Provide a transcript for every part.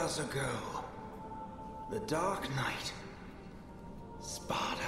years ago, the Dark Knight, Sparda,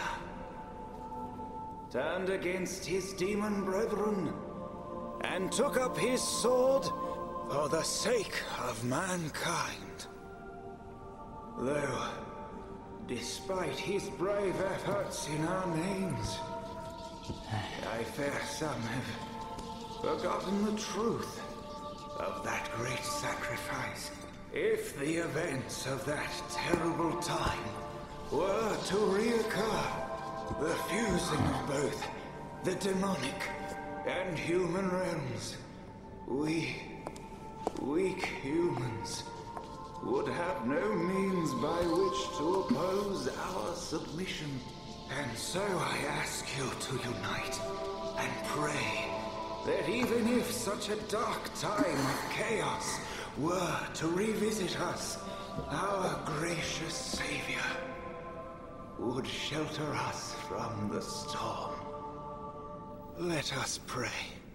turned against his demon brethren and took up his sword for the sake of mankind. Though, despite his brave efforts in our names, I fear some have forgotten the truth of that great sacrifice. If the events of that terrible time were to reoccur, the fusing of both the demonic and human realms, we, weak humans, would have no means by which to oppose our submission. And so I ask you to unite and pray that even if such a dark time of chaos were to revisit us, our gracious Savior would shelter us from the storm. Let us pray.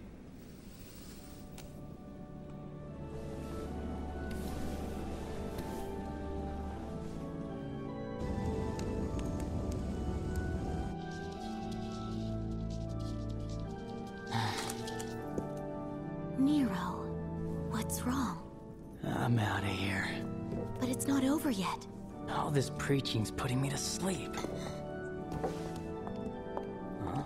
Nero, what's wrong? I'm out of here. But it's not over yet. All this preaching's putting me to sleep. Huh?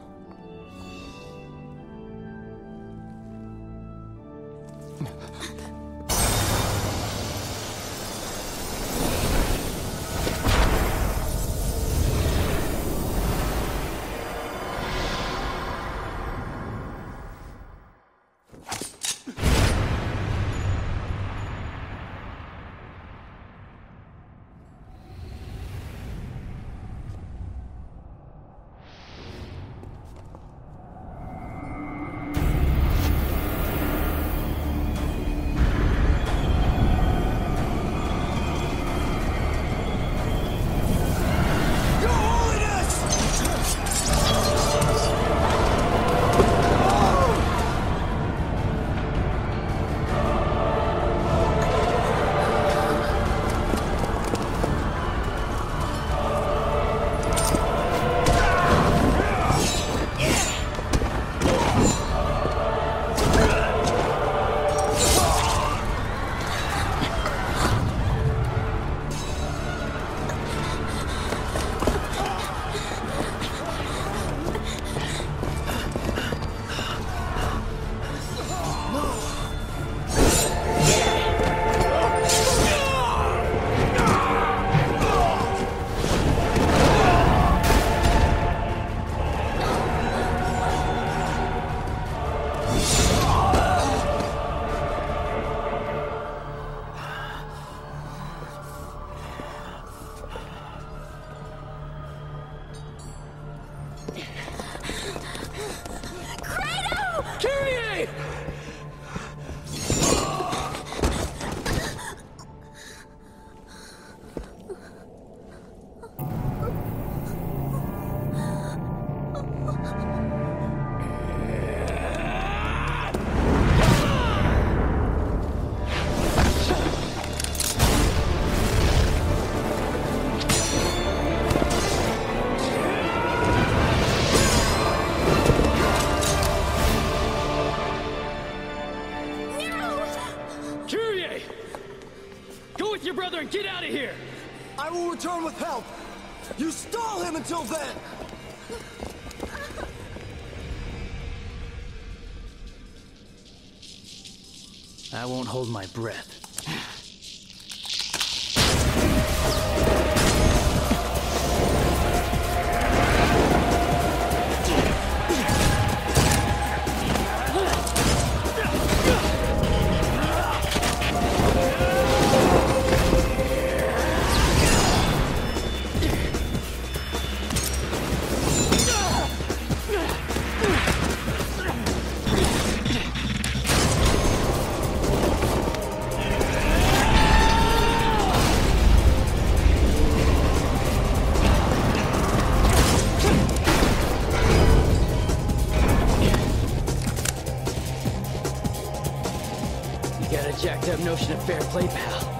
and get out of here! I will return with help! You stall him until then! I won't hold my breath. Jacked up notion of fair play, pal.